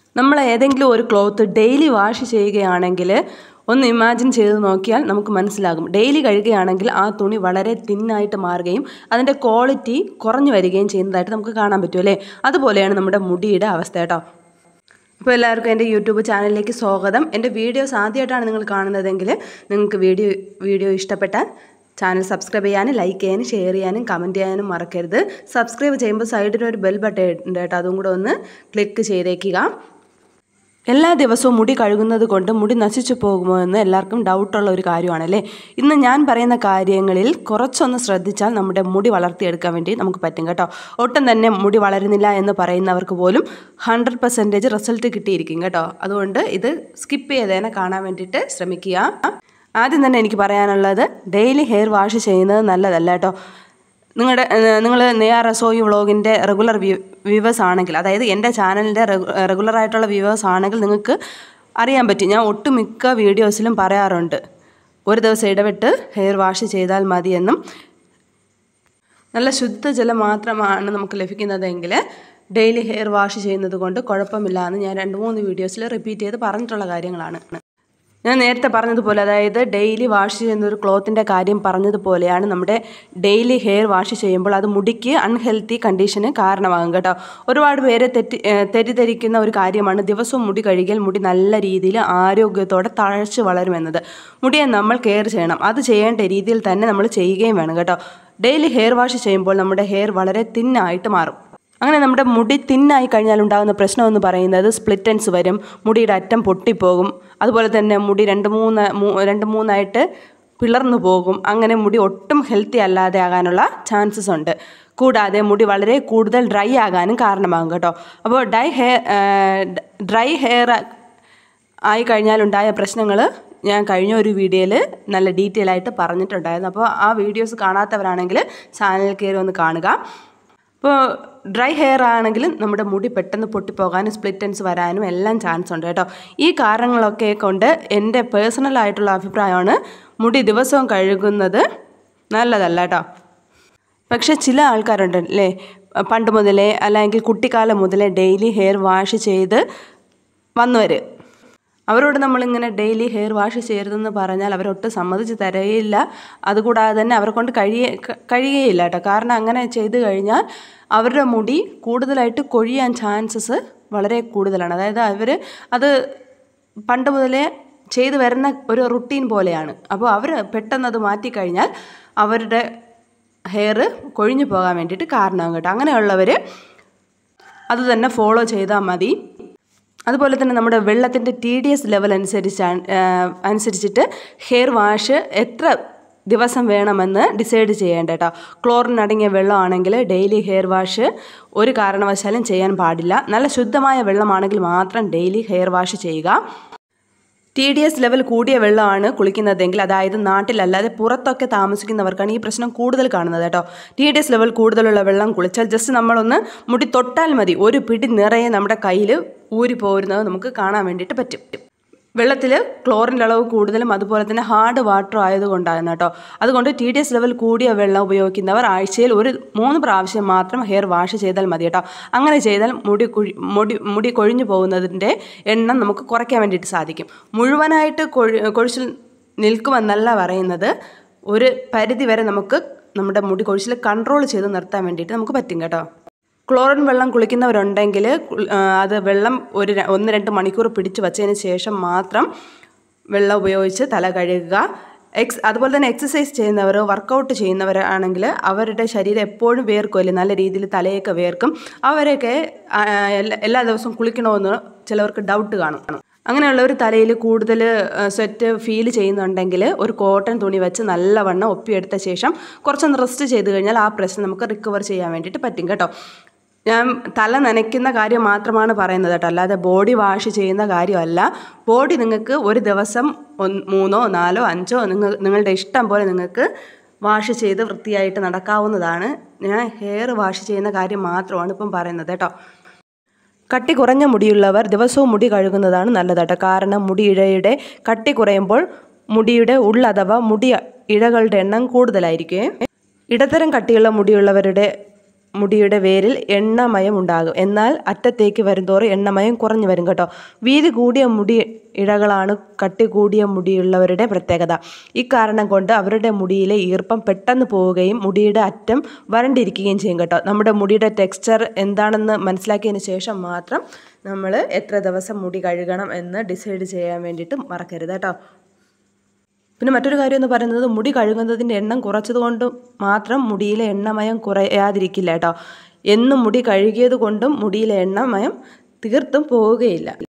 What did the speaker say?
നമ്മൾ ഏതെങ്കിലും ഒരു ക്ലോത്ത് ഡെയിലി വാഷ് ചെയ്യുകയാണെങ്കിൽ ഒന്ന് ഇമാജിൻ ചെയ്ത് നോക്കിയാൽ നമുക്ക് മനസ്സിലാകും. ഡെയിലി കഴുകുകയാണെങ്കിൽ ആ തുണി വളരെ തിന്നായിട്ട് മാറുകയും അതിൻ്റെ ക്വാളിറ്റി കുറഞ്ഞു വരികയും ചെയ്യുന്നതായിട്ട് നമുക്ക് കാണാൻ പറ്റും അല്ലേ. അതുപോലെയാണ് നമ്മുടെ മുടിയുടെ അവസ്ഥ കേട്ടോ. അപ്പോൾ എല്ലാവർക്കും എൻ്റെ യൂട്യൂബ് ചാനലിലേക്ക് സ്വാഗതം. എൻ്റെ വീഡിയോസ് ആദ്യമായിട്ടാണ് നിങ്ങൾ കാണുന്നതെങ്കിൽ നിങ്ങൾക്ക് വീഡിയോ ഇഷ്ടപ്പെട്ടാൽ ചാനൽ സബ്സ്ക്രൈബ് ചെയ്യാനും ലൈക്ക് ചെയ്യാനും ഷെയർ ചെയ്യാനും കമൻറ്റ് ചെയ്യാനും മറക്കരുത്. സബ്സ്ക്രൈബ് ചെയ്യുമ്പോൾ സൈഡിലൊരു ബെൽ ബട്ടൺ ഉണ്ട് കേട്ടോ, അതും കൂടെ ഒന്ന് ക്ലിക്ക് ചെയ്തേക്കുക. എല്ലാ ദിവസവും മുടി കഴുകുന്നത് കൊണ്ട് മുടി നശിച്ചു പോകുമോ എന്ന് എല്ലാവർക്കും ഡൗട്ടുള്ള ഒരു കാര്യമാണല്ലേ. ഇന്ന് ഞാൻ പറയുന്ന കാര്യങ്ങളിൽ കുറച്ചൊന്ന് ശ്രദ്ധിച്ചാൽ നമ്മുടെ മുടി വളർത്തിയെടുക്കാൻ വേണ്ടി നമുക്ക് പറ്റും കേട്ടോ. ഒട്ടും തന്നെ മുടി വളരുന്നില്ല എന്ന് പറയുന്നവർക്ക് പോലും 100% റിസൾട്ട് കിട്ടിയിരിക്കും കേട്ടോ. അതുകൊണ്ട് ഇത് സ്കിപ്പ് ചെയ്തേനെ കാണാൻ വേണ്ടിയിട്ട് ശ്രമിക്കുക. ആദ്യം തന്നെ എനിക്ക് പറയാനുള്ളത്, ഡെയിലി ഹെയർ വാഷ് ചെയ്യുന്നത് നല്ലതല്ല കേട്ടോ. നിങ്ങൾ നെയ്യാറസോയി വ്ളോഗിൻ്റെ റെഗുലർ വ്യൂവേഴ്സ് ആണെങ്കിൽ, അതായത് എൻ്റെ ചാനലിൻ്റെ റെഗുലറായിട്ടുള്ള വ്യൂവേഴ്സ് ആണെങ്കിൽ നിങ്ങൾക്ക് അറിയാൻ പറ്റും. ഞാൻ ഒട്ടുമിക്ക വീഡിയോസിലും പറയാറുണ്ട് ഒരു ദിവസം ഇടവിട്ട് ഹെയർ വാഷ് ചെയ്താൽ മതിയെന്നും, നല്ല ശുദ്ധജലം മാത്രമാണ് നമുക്ക് ലഭിക്കുന്നതെങ്കിൽ ഡെയിലി ഹെയർ വാഷ് ചെയ്യുന്നത് കൊണ്ട് കുഴപ്പമില്ല എന്ന് ഞാൻ 2-3 വീഡിയോസിൽ റിപ്പീറ്റ് ചെയ്ത് പറഞ്ഞിട്ടുള്ള കാര്യങ്ങളാണ്. ഞാൻ നേരത്തെ പറഞ്ഞതുപോലെ, അതായത് ഡെയിലി വാഷ് ചെയ്യുന്ന ഒരു ക്ലോത്തിൻ്റെ കാര്യം പറഞ്ഞതുപോലെയാണ് നമ്മുടെ ഡെയിലി ഹെയർ വാഷ് ചെയ്യുമ്പോൾ അത് മുടിക്ക് അൺഹെൽത്തി കണ്ടീഷന് കാരണമാകും കേട്ടോ. ഒരുപാട് പേര് തെറ്റിദ്ധരിക്കുന്ന ഒരു കാര്യമാണ് ദിവസവും മുടി കഴുകിയാൽ മുടി നല്ല രീതിയിൽ ആരോഗ്യത്തോടെ തഴച്ച് വളരുമെന്നത്. മുടിയെ നമ്മൾ കെയർ ചെയ്യണം. അത് ചെയ്യേണ്ട രീതിയിൽ തന്നെ നമ്മൾ ചെയ്യുകയും വേണം കേട്ടോ. ഡെയിലി ഹെയർ വാഷ് ചെയ്യുമ്പോൾ നമ്മുടെ ഹെയർ വളരെ തിന്നായിട്ട് മാറും. അങ്ങനെ നമ്മുടെ മുടി തിന്നായി കഴിഞ്ഞാൽ ഉണ്ടാകുന്ന പ്രശ്നമെന്ന് പറയുന്നത് സ്പ്ലിറ്റ് എൻഡ്സ് വരും, മുടിയുടെ അറ്റം പൊട്ടിപ്പോകും, അതുപോലെ തന്നെ മുടി 2-3 പിളർന്നു പോകും. അങ്ങനെ മുടി ഒട്ടും ഹെൽത്തി അല്ലാതെ ആകാനുള്ള ചാൻസസ് ഉണ്ട്. കൂടാതെ മുടി വളരെ കൂടുതൽ ഡ്രൈ ആകാനും കാരണമാകും കേട്ടോ. അപ്പോൾ ഡ്രൈ ഹെയർ ആയി കഴിഞ്ഞാലുണ്ടായ പ്രശ്നങ്ങൾ ഞാൻ കഴിഞ്ഞ ഒരു വീഡിയോയിൽ നല്ല ഡീറ്റെയിൽ ആയിട്ട് പറഞ്ഞിട്ടുണ്ടായിരുന്നു. അപ്പോൾ ആ വീഡിയോസ് കാണാത്തവരാണെങ്കിൽ ചാനൽ കയറി ഒന്ന് കാണുക. ഇപ്പോൾ ഡ്രൈ ഹെയർ ആണെങ്കിൽ നമ്മുടെ മുടി പെട്ടെന്ന് പൊട്ടിപ്പോകാനും സ്പ്ലിറ്റ് എൻഡ്സ് വരാനും എല്ലാം ചാൻസ് ഉണ്ട് കേട്ടോ. ഈ കാരണങ്ങളൊക്കെ കൊണ്ട് എൻ്റെ പേഴ്സണലായിട്ടുള്ള അഭിപ്രായമാണ് മുടി ദിവസവും കഴുകുന്നത് നല്ലതല്ല കേട്ടോ. പക്ഷേ ചില ആൾക്കാരുണ്ട് അല്ലേ, പണ്ട് മുതലേ അല്ലെങ്കിൽ കുട്ടിക്കാലം മുതലേ ഡെയിലി ഹെയർ വാഷ് ചെയ്ത് വന്നവർ. അവരോട് നമ്മളിങ്ങനെ ഡെയിലി ഹെയർ വാഷ് ചെയ്യരുതെന്ന് പറഞ്ഞാൽ അവരൊട്ടും സമ്മതിച്ച് തരയില്ല. അതുകൂടാതെ തന്നെ അവരെ കൊണ്ട് കഴിയുകയില്ല കേട്ടോ. കാരണം അങ്ങനെ ചെയ്ത് കഴിഞ്ഞാൽ അവരുടെ മുടി കൂടുതലായിട്ട് കൊഴിയാൻ ചാൻസസ് വളരെ കൂടുതലാണ്. അതായത് അവർ അത് പണ്ട് മുതലേ ചെയ്തു വരുന്ന ഒരു റുട്ടീൻ പോലെയാണ്. അപ്പോൾ അവർ പെട്ടെന്ന് അത് മാറ്റിക്കഴിഞ്ഞാൽ അവരുടെ ഹെയർ കൊഴിഞ്ഞു പോകാൻ വേണ്ടിയിട്ട് കാരണമാകും കേട്ടോ. അങ്ങനെയുള്ളവർ അത് തന്നെ ഫോളോ ചെയ്താൽ മതി. അതുപോലെ തന്നെ നമ്മുടെ വെള്ളത്തിൻ്റെ TDS ലെവൽ അനുസരിച്ചിട്ട് ഹെയർ വാഷ് എത്ര ദിവസം വേണമെന്ന് ഡിസൈഡ് ചെയ്യേണ്ട കേട്ടോ. ക്ലോറിൻ അടങ്ങിയ വെള്ളമാണെങ്കിൽ ഡെയിലി ഹെയർ വാഷ് ഒരു കാരണവശാലും ചെയ്യാൻ പാടില്ല. നല്ല ശുദ്ധമായ വെള്ളമാണെങ്കിൽ മാത്രം ഡെയിലി ഹെയർ വാഷ് ചെയ്യുക. TDS ലെവൽ കൂടിയ വെള്ളമാണ് കുളിക്കുന്നതെങ്കിൽ, അതായത് നാട്ടിലല്ലാതെ പുറത്തൊക്കെ താമസിക്കുന്നവർക്കാണ് ഈ പ്രശ്നം കൂടുതൽ കാണുന്നത് കേട്ടോ. TDS ലെവൽ കൂടുതലുള്ള വെള്ളം കുളിച്ചാൽ ജസ്റ്റ് നമ്മളൊന്ന് മുടി തൊട്ടാൽ മതി, ഒരു പിടി നിറയെ നമ്മുടെ കയ്യിൽ ഊരിപ്പോരുന്നത് നമുക്ക് കാണാൻ വേണ്ടിയിട്ട് പറ്റും. വെള്ളത്തിൽ ക്ലോറിൻ്റെ അളവ് കൂടുതലും അതുപോലെ തന്നെ ഹാർഡ് വാട്ടർ ആയതുകൊണ്ടാണ് കേട്ടോ. അതുകൊണ്ട് TDS ലെവൽ കൂടിയ വെള്ളം ഉപയോഗിക്കുന്നവർ ആഴ്ചയിൽ 3 പ്രാവശ്യം മാത്രം ഹെയർ വാഷ് ചെയ്താൽ മതി കേട്ടോ. അങ്ങനെ ചെയ്താൽ മുടി കൊഴിഞ്ഞു പോകുന്നതിൻ്റെ എണ്ണം നമുക്ക് കുറയ്ക്കാൻ വേണ്ടിയിട്ട് സാധിക്കും. മുഴുവനായിട്ട് കൊഴിച്ചിൽ നിൽക്കുമെന്നല്ല പറയുന്നത്, ഒരു പരിധി വരെ നമുക്ക് നമ്മുടെ മുടി കൊഴിച്ചിൽ കൺട്രോൾ ചെയ്ത് നിർത്താൻ വേണ്ടിയിട്ട് നമുക്ക് പറ്റും കേട്ടോ. ക്ലോറിൻ വെള്ളം കുളിക്കുന്നവരുണ്ടെങ്കിൽ അത് വെള്ളം 1-2 മണിക്കൂർ പിടിച്ച് വച്ചതിന് ശേഷം മാത്രം വെള്ളം ഉപയോഗിച്ച് തല കഴുകുക. അതുപോലെ തന്നെ എക്സസൈസ് ചെയ്യുന്നവർ, വർക്കൗട്ട് ചെയ്യുന്നവരാണെങ്കിൽ അവരുടെ ശരീരം എപ്പോഴും വേർക്കുമല്ലേ, നല്ല രീതിയിൽ തലയൊക്കെ വേർക്കും. അവരൊക്കെ എല്ലാ ദിവസവും കുളിക്കണമെന്ന് ചിലവർക്ക് ഡൗട്ട് കാണും. അങ്ങനെയുള്ളവർ തലയിൽ കൂടുതൽ സ്വെറ്റ് ഫീൽ ചെയ്യുന്നുണ്ടെങ്കിൽ ഒരു കോട്ടൺ തുണി വെച്ച് നല്ലവണ്ണം ഒപ്പിയെടുത്ത ശേഷം കുറച്ചൊന്ന് റെസ്റ്റ് ചെയ്ത് കഴിഞ്ഞാൽ ആ പ്രശ്നം നമുക്ക് റിക്കവർ ചെയ്യാൻ വേണ്ടിയിട്ട് പറ്റും കേട്ടോ. ഞാൻ തല നനയ്ക്കുന്ന കാര്യം മാത്രമാണ് പറയുന്നത് കേട്ടോ, അല്ലാതെ ബോഡി വാഷ് ചെയ്യുന്ന കാര്യമല്ല. ബോഡി നിങ്ങൾക്ക് ഒരു ദിവസം 3, 4, 5 നിങ്ങളുടെ ഇഷ്ടം പോലെ നിങ്ങൾക്ക് വാഷ് ചെയ്ത് വൃത്തിയായിട്ട് നടക്കാവുന്നതാണ്. ഞാൻ ഹെയർ വാഷ് ചെയ്യുന്ന കാര്യം മാത്രമാണ് ഇപ്പം പറയുന്നത് കേട്ടോ. കട്ടി കുറഞ്ഞ മുടിയുള്ളവർ ദിവസവും മുടി കഴുകുന്നതാണ് നല്ലത് കേട്ടോ. കാരണം മുടി ഇഴയുടെ കട്ടി കുറയുമ്പോൾ മുടിയുടെ അഥവാ മുടി ഇഴകളുടെ എണ്ണം കൂടുതലായിരിക്കും. ഇടത്തരം കട്ടിയുള്ള മുടിയുള്ളവരുടെ മുടിയുടെ വേരിൽ എണ്ണമയം ഉണ്ടാകും. എന്നാൽ അറ്റത്തേക്ക് വരുംതോറും എണ്ണമയം കുറഞ്ഞു വരും കേട്ടോ. വീതി കൂടിയ മുടി ഇഴകളാണ് കട്ടി കൂടിയ മുടിയുള്ളവരുടെ പ്രത്യേകത. ഇക്കാരണം കൊണ്ട് അവരുടെ മുടിയിലെ ഈർപ്പം പെട്ടെന്ന് പോവുകയും മുടിയുടെ അറ്റം വരണ്ടിരിക്കുകയും ചെയ്യും കേട്ടോ. നമ്മുടെ മുടിയുടെ ടെക്സ്ചർ എന്താണെന്ന് മനസ്സിലാക്കിയതിന് ശേഷം മാത്രം നമ്മൾ എത്ര ദിവസം മുടി കഴുകണം എന്ന് ഡിസൈഡ് ചെയ്യാൻ വേണ്ടിയിട്ട് മറക്കരുത് കേട്ടോ. പിന്നെ മറ്റൊരു കാര്യം എന്ന് പറയുന്നത്, മുടി കഴുകുന്നതിൻ്റെ എണ്ണം കുറച്ചതുകൊണ്ട് മാത്രം മുടിയിലെ എണ്ണമയം കുറയാതിരിക്കില്ല കേട്ടോ. എന്നും മുടി കഴുകിയത് കൊണ്ടും മുടിയിലെ എണ്ണമയം തീർത്തും പോവുകയില്ല.